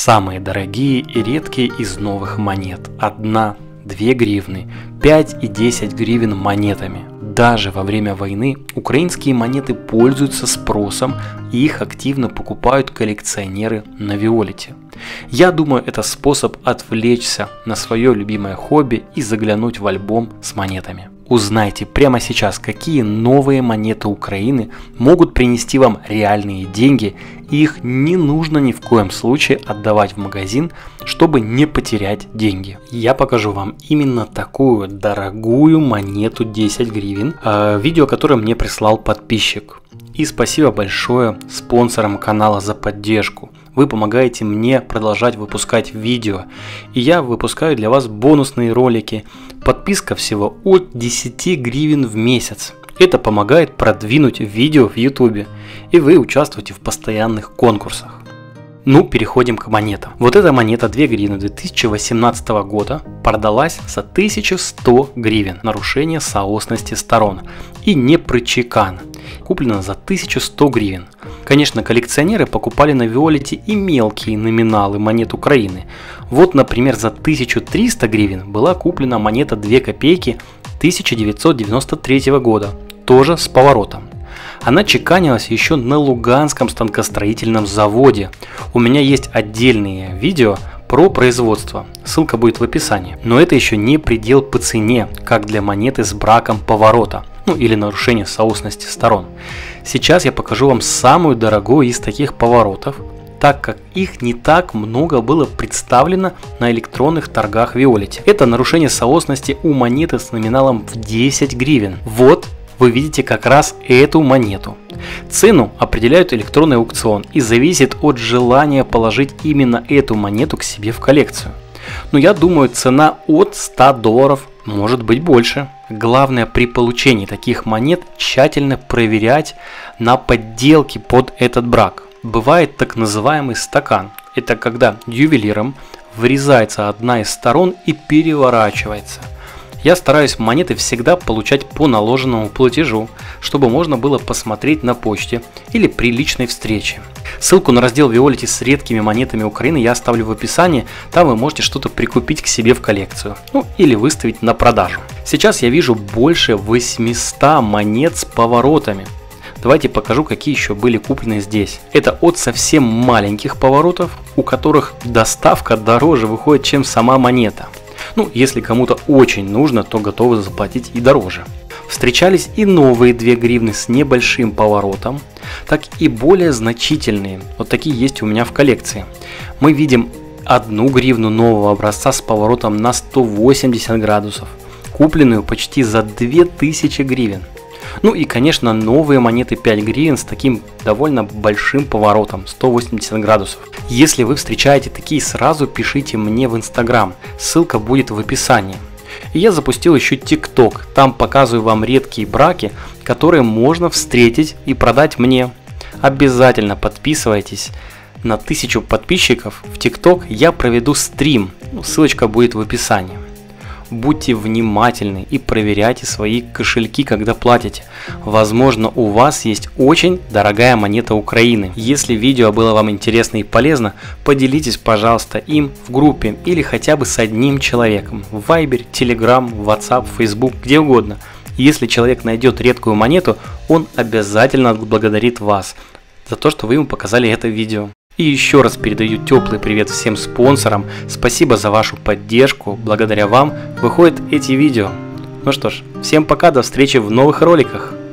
Самые дорогие и редкие из новых монет. 1, 2 гривны, 5 и 10 гривен монетами. Даже во время войны украинские монеты пользуются спросом, и их активно покупают коллекционеры на Виолете. Я думаю, это способ отвлечься на свое любимое хобби и заглянуть в альбом с монетами. Узнайте прямо сейчас, какие новые монеты Украины могут принести вам реальные деньги, и их не нужно ни в коем случае отдавать в магазин, чтобы не потерять деньги. Я покажу вам именно такую дорогую монету 10 гривен, видео которое мне прислал подписчик. И спасибо большое спонсорам канала за поддержку. Вы помогаете мне продолжать выпускать видео, и я выпускаю для вас бонусные ролики. Подписка всего от 10 гривен в месяц. Это помогает продвинуть видео в YouTube, и вы участвуете в постоянных конкурсах. Ну, переходим к монетам. Вот эта монета 2 гривны 2018 года продалась за 1100 гривен. Нарушение соосности сторон и не прочекан. Куплена за 1100 гривен. Конечно, коллекционеры покупали на Виолете и мелкие номиналы монет Украины. Вот, например, за 1300 гривен была куплена монета 2 копейки 1993 года, тоже с поворотом. Она чеканилась еще на Луганском станкостроительном заводе. У меня есть отдельные видео про производство, ссылка будет в описании. Но это еще не предел по цене, как для монеты с браком поворота, или нарушение соосности сторон. Сейчас я покажу вам самую дорогую из таких поворотов, так как их не так много было представлено на электронных торгах Виолете. Это нарушение соосности у монеты с номиналом в 10 гривен. Вот вы видите как раз эту монету. Цену определяют электронный аукцион и зависит от желания положить именно эту монету к себе в коллекцию. Но я думаю, цена от $100, может быть больше. Главное при получении таких монет тщательно проверять на подделки под этот брак. Бывает так называемый стакан. Это когда ювелиром вырезается одна из сторон и переворачивается. Я стараюсь монеты всегда получать по наложенному платежу, чтобы можно было посмотреть на почте или при личной встрече. Ссылку на раздел Виолете с редкими монетами Украины я оставлю в описании, там вы можете что-то прикупить к себе в коллекцию, или выставить на продажу. Сейчас я вижу больше 800 монет с поворотами. Давайте покажу, какие еще были куплены здесь. Это от совсем маленьких поворотов, у которых доставка дороже выходит, чем сама монета. Если кому-то очень нужно, то готовы заплатить и дороже. Встречались и новые 2 гривны с небольшим поворотом, так и более значительные. Вот такие есть у меня в коллекции. Мы видим 1 гривну нового образца с поворотом на 180 градусов, купленную почти за 2000 гривен. И, конечно, новые монеты 5 гривен с таким довольно большим поворотом, 180 градусов. Если вы встречаете такие, сразу пишите мне в Instagram, ссылка будет в описании. И я запустил еще TikTok, там показываю вам редкие браки, которые можно встретить и продать мне. Обязательно подписывайтесь. На 1000 подписчиков в TikTok я проведу стрим, ссылочка будет в описании. Будьте внимательны и проверяйте свои кошельки, когда платите. Возможно, у вас есть очень дорогая монета Украины. Если видео было вам интересно и полезно, поделитесь, пожалуйста, им в группе или хотя бы с одним человеком. В Viber, Telegram, WhatsApp, Facebook, где угодно. Если человек найдет редкую монету, он обязательно отблагодарит вас за то, что вы ему показали это видео. И еще раз передаю теплый привет всем спонсорам. Спасибо за вашу поддержку. Благодаря вам выходят эти видео. Ну что ж, всем пока, до встречи в новых роликах.